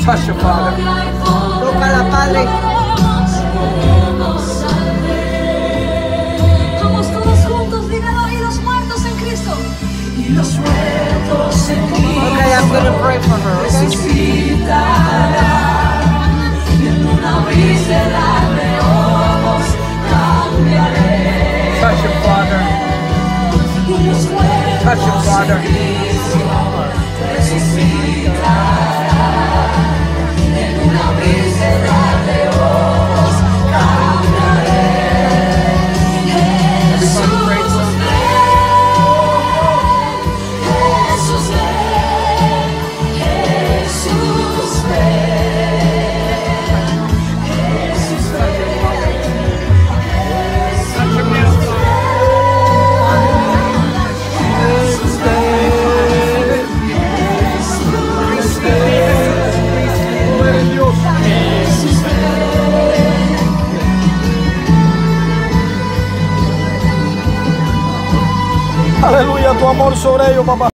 Touch your Father. Tócala, Padre. Vamos todos juntos, digan ahí los muertos en Cristo. Y los muertos en Cristo. Okay, I'm going to pray for her. Okay? Touch your Father. Touch your Father. Aleluya, tu amor sobre ellos, papá.